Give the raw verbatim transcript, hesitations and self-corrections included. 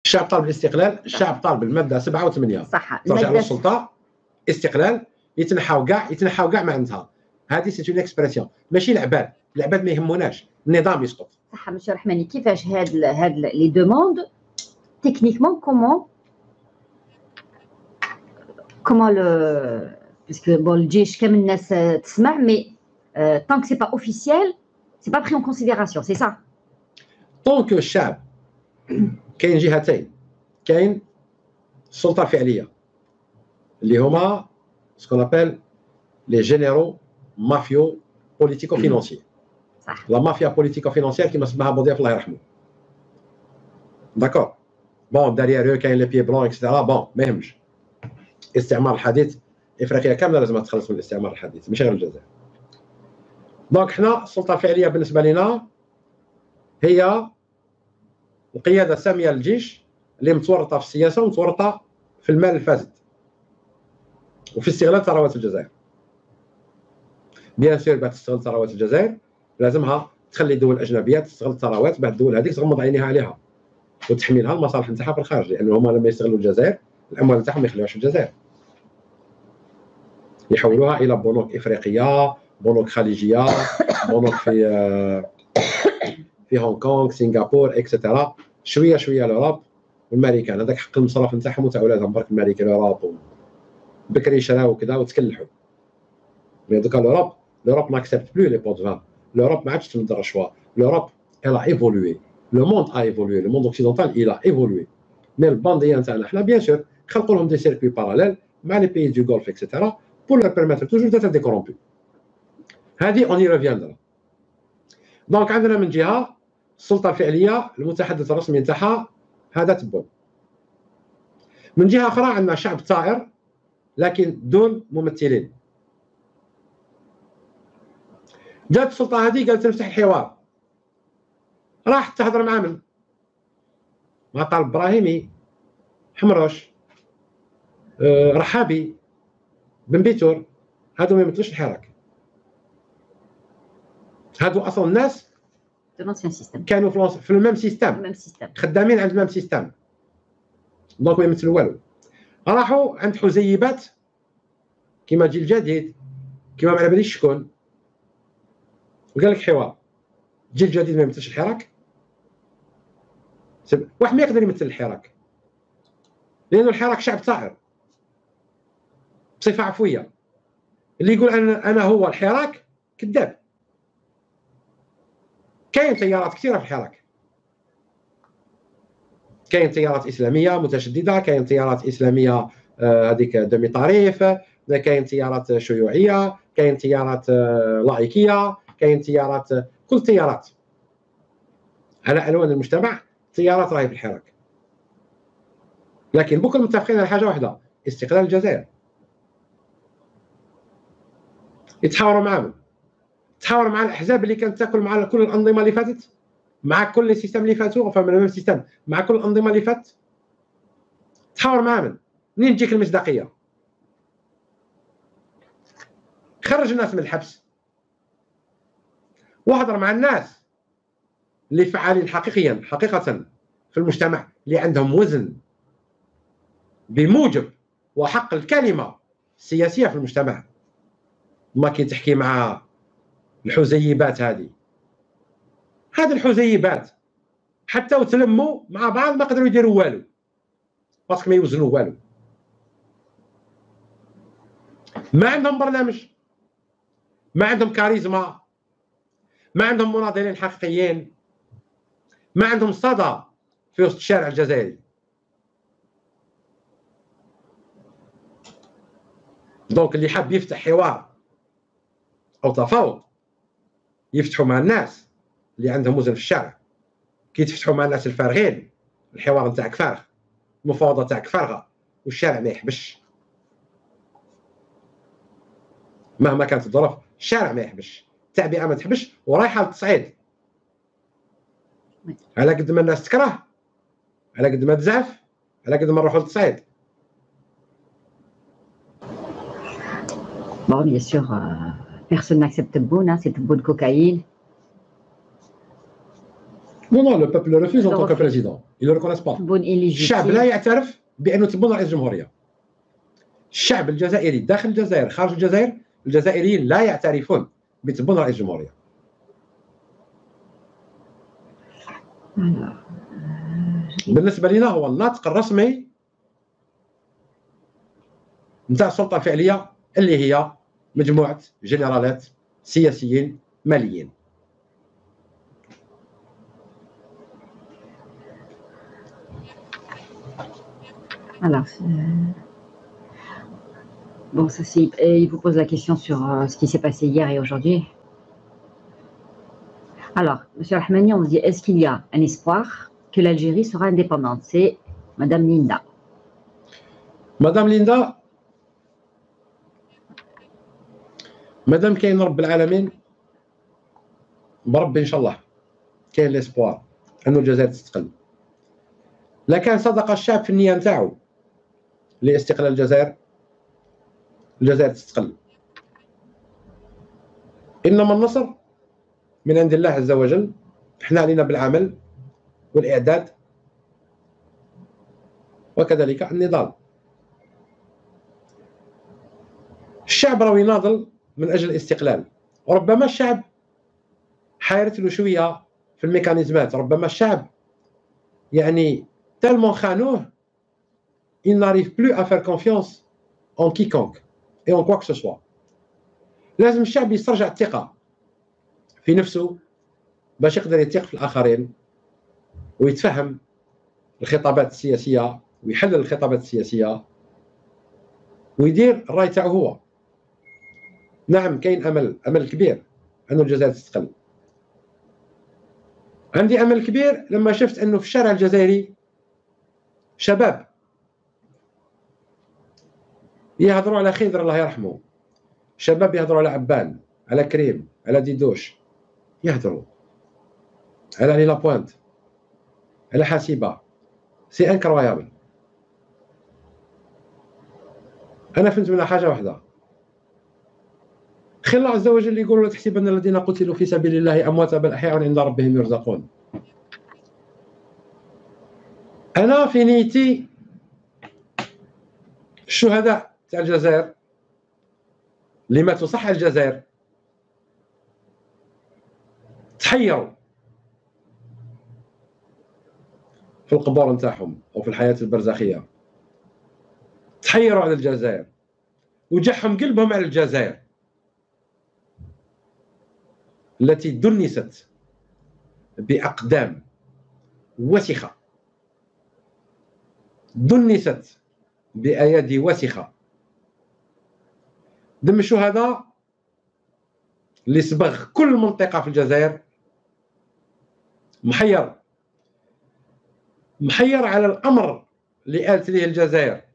الشعب طالب الاستقلال، الشعب طالب الماده سبعة وثمانية صح، ترجع للسلطه، استقلال، يتنحاو كاع يتنحاو كاع ما عندها. هذه سي اون اكسبرسيون، ماشي العباد، العباد ما يهموناش، النظام يسقط. صح مسيو رحماني. كيفاش هاد هاد لي دوموند تكنيكمون كومون كومون لو باسكو بون الجيش كامل الناس تسمع مي طونك سي با اوفيسيال سي با بري اون كونسيديراسيون سي سا. طونك الشعب كاين جهتين، كاين السلطه الفعليه اللي هما سكون ابل لي جينيرو مافيو بوليتيكو فينونسي. صح. لا مافيا بوليتيكو فينونسيير كيما سماها بوضياف الله يرحمه. داكور بون داريير كاين لي بي بلون اكسترا. بون ما يهمش. الاستعمار الحديث افريقيا كامله لازم تخلص من الاستعمار الحديث ماشي غير الجزائر. دونك حنا السلطه الفعليه بالنسبه لنا هي القياده الساميه للجيش اللي متورطه في السياسه ومتورطه في المال الفاسد وفي استغلال ثروات الجزائر. بيان سور باش تستغل ثروات الجزائر لازمها تخلي دول اجنبيه تستغل الثروات، بعد الدول هذيك تغمض عينيها عليها وتحميلها المصالح نتاعها في الخارج، لان هما لما يستغلوا الجزائر الاموال نتاعهم ما يخليوهاش في الجزائر، يحولوها الى بنوك افريقيه، بنوك خليجيه، بنوك في في هونغ كونغ، سنغافور اكسترا. شويه شويه لوروب والامريكان هذاك حق المصرف نتاعهم وتاع ولادهم برك الامريكان لوروب بكري شراو وكذا وتكلحوا. مي دوكا لوروب لوروب ما اكسبت بلو لي بوت فان. لوروب ما عادش تمد الرشوه. لوروب الا ايفولوي، لو موند ا ايفولوي، لو موند اوكسيدونتال الى ايفولوي. مي البانديه نتاعنا حنا بيان سور خلقوا لهم دي سيركوي باراليل مع لي بيي دو غولف اكسترا بور لو بيرميتر توجور ديتر دي كورومبي. هذه اوني ريفياندرا. دونك عندنا من جهه السلطه الفعليه المتحدث الرسمي نتاعها هذا تبون. من جهه اخرى عندنا شعب ثائر لكن دون ممثلين. جات السلطه هذه قالت نفتح الحوار، راح تهضر مع من؟ مع طالب ابراهيمي، حمروش، أه رحابي، بن بيتور. هادو ما يمثلوش الحراك. هادو اصلا الناس كانوا في في الميم سيستم، خدامين عند الميم سيستم، دونك ما يمثلوا والو. راحوا عند حزيبات كيما جيل جديد، كيما ما على باليش شكون، وقال لك حوار. الجيل الجديد ما يمثلش الحراك. واحد ما يقدر يمثل الحراك لأنه الحراك شعب ثائر بصفة عفوية. اللي يقول أنا أنا هو الحراك كذاب. كاين تيارات كثيرة في الحراك، كاين تيارات إسلامية متشددة، كاين تيارات إسلامية هذيك آه دمي طريف، كاين تيارات شيوعية، كاين تيارات آه لايكية، كاين تيارات آه كل التيارات على ألوان المجتمع. تيارات راهي في الحراك، لكن بكل متفقين على حاجه واحده: استقلال الجزائر. يتحاوروا معاهم، تحاوروا مع الاحزاب اللي كانت تاكل مع كل الانظمه اللي فاتت، مع كل السيستم اللي فاتوا، فمن الميم سيستم مع كل الانظمه اللي فاتت. تحاور معاهم منين تجيك المصداقيه؟ خرج الناس من الحبس وهضر مع الناس اللي فعالين حقيقيا حقيقه في المجتمع، اللي عندهم وزن بموجب وحق الكلمه السياسيه في المجتمع. ما كي تحكي مع الحزيبات هذه هذه الحزيبات حتى وتلموا مع بعض ما قدروا يديروا والو، باسكو ما يوزنوا والو. ما عندهم برنامج، ما عندهم كاريزما، ما عندهم مناضلين حقيقيين، ما عندهم صدى في وسط الشارع الجزائري. دونك اللي حاب يفتح حوار او تفاوض يفتحوا مع الناس اللي عندهم وزن في الشارع. كي تفتحوا مع الناس الفارغين الحوار نتاعك فارغ، المفاوضه تاعك فارغه، والشارع ما يحبش. مهما كانت الظروف الشارع ما يحبش، التعبئه ما تحبش، ورايحه للتصعيد. على قد ما الناس تكره، على قد ما تزعف، على قد ما نروحوا للتصعيد. Bon, bien sûr, euh, personne n'accepte Tebboune, hein, c'est Tebboune cocaïne. نو نو لو بوبل لو ريفوز ان طونك بريزيدون يلو ريكونيس با. تبون الشعب لا يعترف بانه تبون رئيس جمهوريه. الشعب الجزائري داخل الجزائر خارج الجزائر، الجزائريين لا يعترفون بتبون رئيس جمهوريه. بالنسبه لنا هو الناطق الرسمي نتاع السلطه الفعليه اللي هي مجموعه جنرالات سياسيين ماليين. Alors, euh, bon, ça c'est. Il vous pose la question sur euh, ce qui s'est passé hier et aujourd'hui. Alors, Monsieur Rahmani, on vous dit, est-ce qu'il y a un espoir que l'Algérie sera indépendante? C'est Madame Linda. Madame Linda, Madame كاين رب العالمين بربي إن شاء الله كاين ليسبوار أنه الجزائر تستقل. لا كان صدق الشعب في النية نتاعو لاستقلال الجزائر، الجزائر تستقل. إنما النصر من عند الله عز وجل، احنا علينا بالعمل والإعداد وكذلك النضال. الشعب راه يناضل من أجل الاستقلال، وربما الشعب حايرت له شوية في الميكانيزمات، ربما الشعب يعني tellement خانوه il n'arrive plus à faire confiance en quiconque et en quoi que ce soit. لازم الشعب يسترجع الثقة في نفسه باش يقدر يثق في الآخرين ويتفهم الخطابات السياسية ويحلل الخطابات السياسية ويدير الراي تاعو هو. نعم كاين أمل، أمل كبير أن الجزائر تستقل. عندي أمل كبير لما شفت أنه في الشارع الجزائري شباب يهضروا على خضر الله يرحمه، شباب يهضروا على عبان، على كريم، على ديدوش، يهضروا على لي لابوينت، على حاسبة. سي انكرويابل. أنا فهمت منها حاجة واحدة، خير الله عز وجل يقول لا تحسبن الذين قتلوا في سبيل الله أمواتا بل أحياء عند ربهم يرزقون. أنا في نيتي الشهداء تاع الجزائر اللي ماتوا صح الجزائر تحيروا في القبور نتاعهم أو في الحياة البرزخية، تحيروا على الجزائر وجحهم قلبهم على الجزائر التي دنست بأقدام وسخة، دنست بأيادي وسخة. دم الشهداء اللي صبغ كل منطقة في الجزائر محير محير على الأمر اللي آلت ليه الجزائر